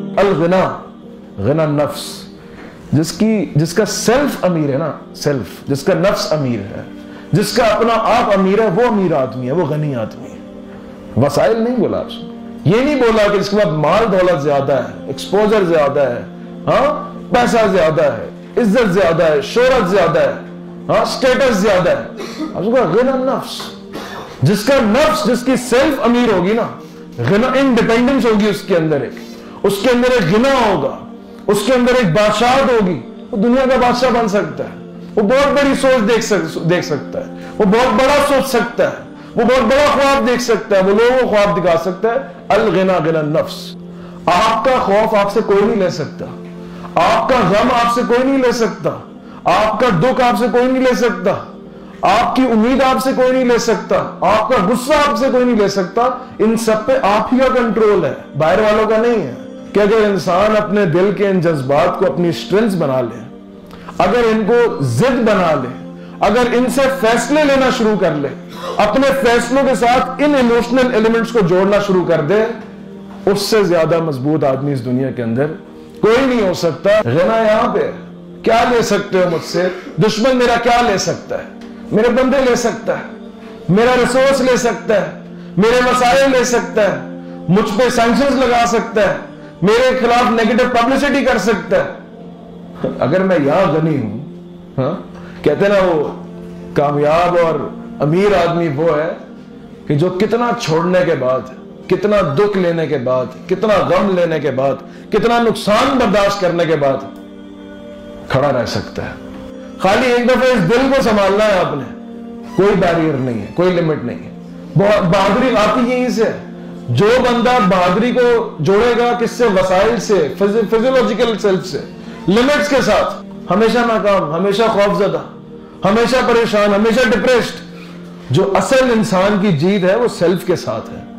अल गिना, गिना नफ्स, जिसका सेल्फ अमीर है ना, सेल्फ, जिसका नफ्स अमीर है, जिसका अपना आप अमीर है, वो अमीर आदमी है, वो गनी आदमी है। वसाइल नहीं बोला आपसे, ये नहीं बोला कि इसके बाद माल दौलत ज्यादा है, एक्सपोजर ज्यादा है, हाँ, पैसा ज्यादा है, इज्जत ज्यादा है, शोहरत ज्यादा है, हाँ, स्टेटस ज्यादा है। आपको गिना नफ्स, जिसका नफ्स, जिसकी सेल्फ अमीर होगी ना, गिना इंडिपेंडेंस होगी उसके अंदर, उसके अंदर एक गिना होगा, उसके अंदर एक बादशाहत होगी, वो दुनिया का बादशाह बन सकता है, वो बहुत बड़ी सोच देख सकता है, वो बहुत बड़ा सोच सकता है, वो बहुत बड़ा ख्वाब देख सकता है, वो लोगों को ख्वाब दिखा सकता है। अल गिना गिना नफ्स। आपका खौफ आपसे कोई नहीं ले सकता, आपका गम आपसे कोई नहीं ले सकता, आपका दुख आपसे कोई नहीं ले सकता, आपकी उम्मीद आपसे कोई नहीं ले सकता, आपका गुस्सा आपसे कोई नहीं ले सकता। इन सब पे आप ही का कंट्रोल है, बाहर वालों का नहीं है। कि अगर इंसान अपने दिल के इन जज्बात को अपनी स्ट्रेंथ बना ले, अगर इनको जिद बना ले, अगर इनसे फैसले लेना शुरू कर ले, अपने फैसलों के साथ इन इमोशनल एलिमेंट्स को जोड़ना शुरू कर दे, उससे ज्यादा मजबूत आदमी इस दुनिया के अंदर कोई नहीं हो सकता। गिना यहां पे, क्या ले सकते हो मुझसे? दुश्मन मेरा क्या ले सकता है? मेरे बंदे ले सकता है, मेरा रिसोर्स ले सकता है, मेरे वसाइल ले सकता है, मुझ पे सैंक्शंस लगा सकता है, मेरे खिलाफ नेगेटिव पब्लिसिटी कर सकता है। अगर मैं यहां गनी हूं, हाँ, कहते ना वो कामयाब और अमीर आदमी वो है कि जो कितना छोड़ने के बाद, कितना दुख लेने के बाद, कितना गम लेने के बाद, कितना नुकसान बर्दाश्त करने के बाद खड़ा रह सकता है। खाली एक दफे इस दिल को संभालना है आपने, कोई बैरियर नहीं है, कोई लिमिट नहीं है। बहादुरी आती यहीं से। जो बंदा बहादुरी को जोड़ेगा किससे? वसाइल से, फिजियोलॉजिकल सेल्फ से, लिमिट्स के साथ, हमेशा नाकाम, हमेशा खौफजदा, हमेशा परेशान, हमेशा डिप्रेस्ड। जो असल इंसान की जीत है वो सेल्फ के साथ है।